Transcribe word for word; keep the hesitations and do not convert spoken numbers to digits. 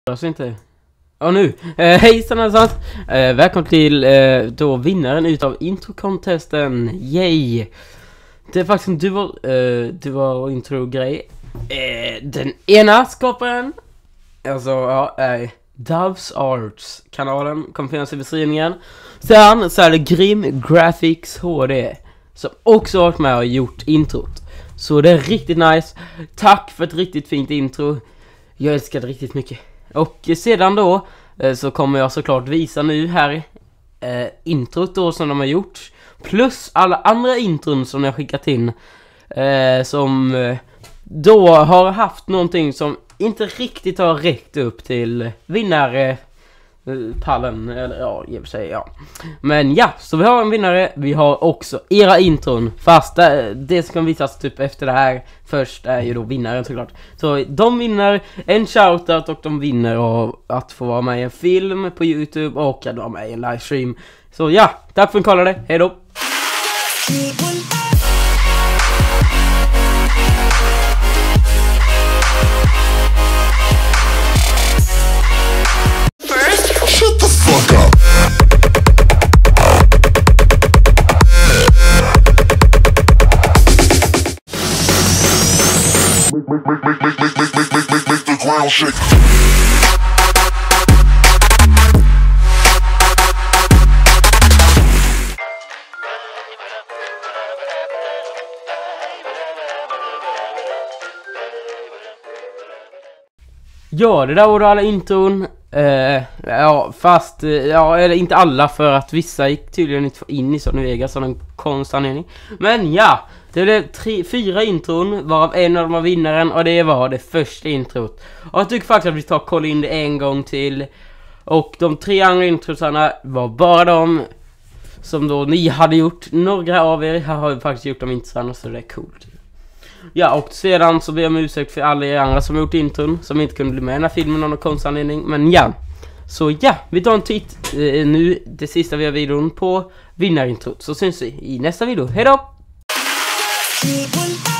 Alltså inte. Och nu, eh, hejsan alltså. eh, Välkommen till eh, då vinnaren utav intro-contesten. Yay. Det är faktiskt en dual, eh, dual intro-grej. eh, Den ena skaparen, alltså ja, är Doves Arts. Kanalen kommer finnas i beskrivningen. Sen så är det Grim Graphics H D som också varit med och gjort introt. Så det är riktigt nice. Tack för ett riktigt fint intro. Jag älskar det riktigt mycket. Och sedan då eh, så kommer jag såklart visa nu här eh, introt då som de har gjort. Plus alla andra intron som jag skickat in. Eh, som eh, då har haft någonting som inte riktigt har räckt upp till vinnare. Pallen, eller ja, jag vill säga ja. Men ja, så vi har en vinnare. Vi har också era intron. Fast det, det ska visas typ efter det här. Först är ju då vinnaren såklart. Så de vinner en shoutout och de vinner av att få vara med i en film på YouTube och att vara med i en livestream. Så ja, tack för att ni kollade. Hej då! Make, make, make, make, make, make, make, make, make, make the ground shake. Ja, det där var då alla intron. Eh, ja, fast, ja, eller inte alla, för att vissa gick tydligen inte in i Sony Vegas av en konstanledning. Men ja, det blev tre, fyra intron, varav en av dem var vinnaren, och det var det första introt. Och jag tycker faktiskt att vi tar och kollar in det en gång till. Och de tre andra introsarna var bara de som då ni hade gjort. Några av er har ju faktiskt gjort de introsarna, så det är coolt. Ja, och sedan så ber jag om ursäkt för alla er andra som har gjort intron, som inte kunde bli med i den här filmen av någon konstanledning. Men ja, så ja, vi tar en titt eh, nu, det sista vi har videon på vinnarintrot. Så syns vi i nästa video. Hej då!